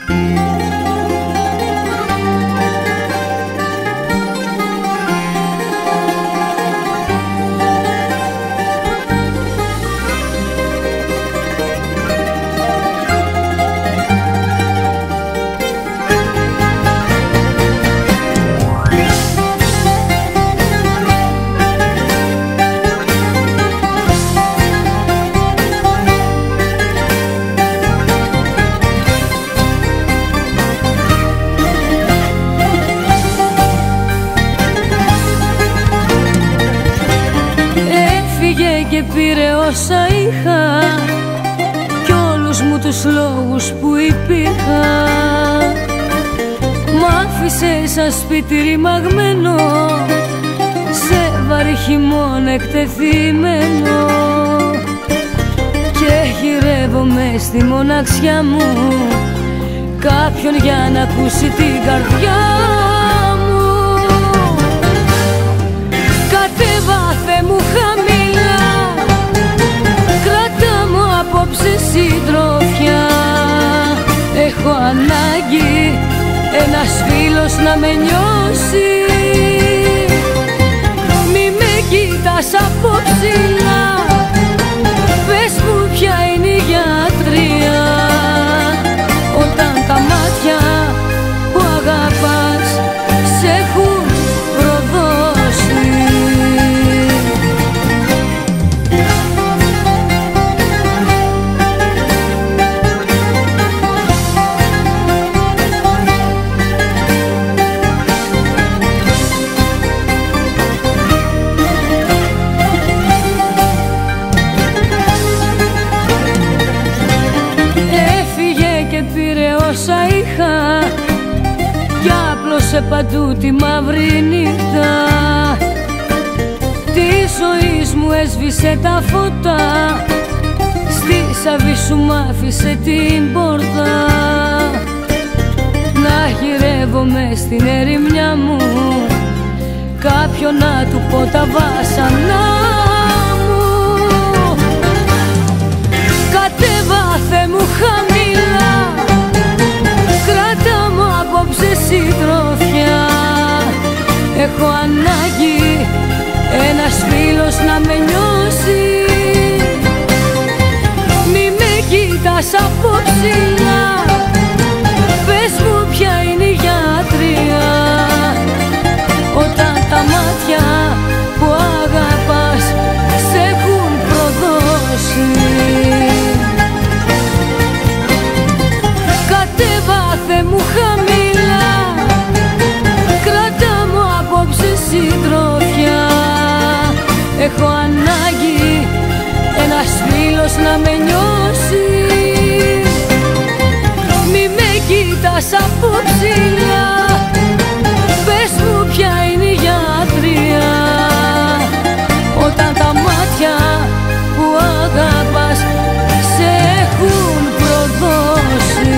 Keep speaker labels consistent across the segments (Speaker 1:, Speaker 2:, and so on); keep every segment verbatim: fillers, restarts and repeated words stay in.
Speaker 1: Και πήρε όσα είχα κι όλους μου τους λόγους που υπήρχα. Μ' άφησε σαν σπίτι ρημαγμένο, σε βαρύ χειμώνα εκτεθειμένο, και γυρεύομαι στη μοναξιά μου κάποιον για να ακούσει την καρδιά μου. Κατέβαθε μου χαμηλά, κράτα μου απόψε συντροφιά. Έχω ανάγκη ένας φίλος να με νιώσει. Μη με κοιτάς από ψηλά, πες μου ποια είναι η γιατρία, όταν τα μάτια που αγαπάς σε έχουν προδώσει. Όσα είχα κι άπλωσε παντού τη μαύρη νύχτα. Τη ζωής μου έσβησε τα φώτα, στη σαβή σου μ' άφησε την πόρτα. Να γυρεύομαι στην ερημιά μου κάποιον να του πω τα βάσανα μου. Κατέβαθε μου χαμηλά, κράτα μου απόψε συντροφιά. Έχω ανάγκη ένας φίλος να με νιώσει. Μη με κοιτάς από ψηλά, πες μου ποια είναι η γιατρία, όταν τα μάτια που αγαπάς σε έχουν προδώσει. Κατέβαθε μου χαμηλά, κράτα μου απόψε συντροφιά. Έχω ανάγκη ένας φίλος να με νιώσει. Μη με κοιτάς από ψηλά, πες μου ποια είναι η γιατρία, όταν τα μάτια που αγαπάς σε έχουν προδώσει.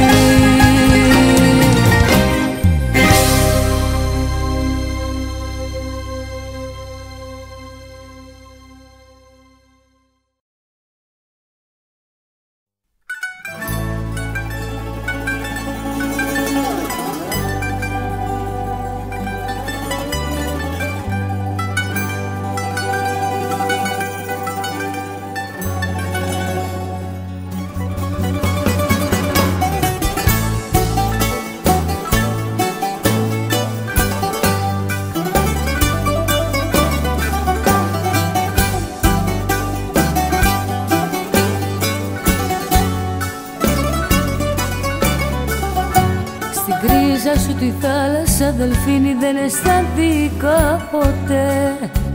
Speaker 1: Σου τη θάλασσα δελφίνι δεν αισθάνθηκα ποτέ.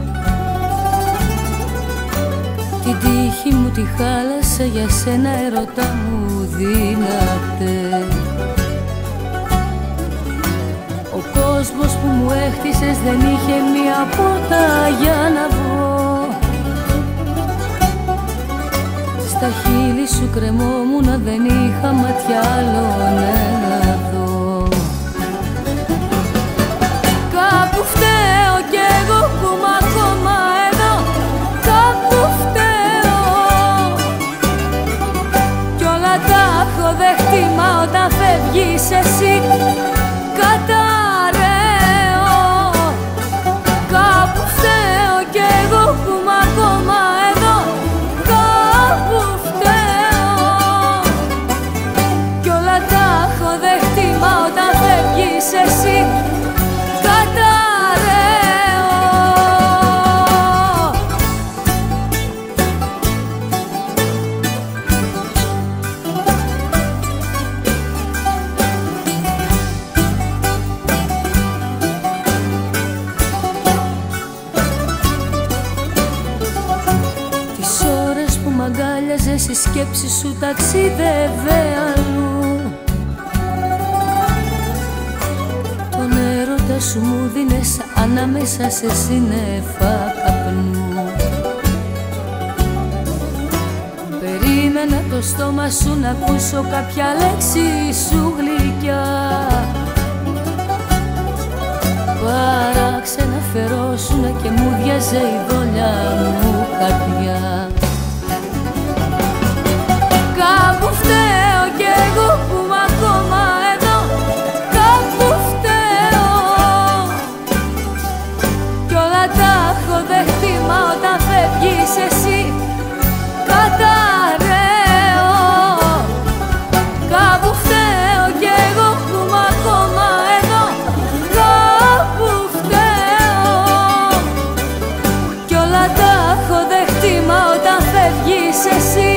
Speaker 1: Την τύχη μου τη χάλασα, για σένα ερωτά μου δύναται. Ο κόσμος που μου έχτισες δεν είχε μία πόρτα για να βγω. Στα χείλη σου κρεμόμουνα, δεν είχα ματιά άλλον να δω. Κάπου φταίω κι εγώ που είμαι ακόμα εδώ, κάπου φταίω. Κι όλα τα έχω δεχτεί, μα όταν φεύγεις φεύγεις εσύ, καταραίω. Κάπου φταίω κι εγώ που είμαι ακόμα εδώ, κάπου φταίω. Κι όλα τα έχω δεχτεί, μα όταν φεύγεις εσύ, καταραίω. Μ' αγκάλιαζες, η σκέψη σου ταξίδευε αλλού. Τον έρωτα σου μου δίνες ανάμεσα σε σύννεφα καπνού. Περίμενα το στόμα σου να ακούσω κάποια λέξη σου γλυκιά. Παράξενα φερόσουνα και μου διάζε η δόλια μου καρδιά. Κάπου φταίω κι εγώ που είμαι ακόμα εδώ, κάπου φταίω. Κι όλα τα έχω δεχτεί, μα όταν φεύγεις εσύ, καταραίω. Κάπου φταίω κι εγώ που είμαι ακόμα εδώ, κάπου φταίω. Κι όλα τα έχω δεχτεί, μα όταν φεύγεις εσύ,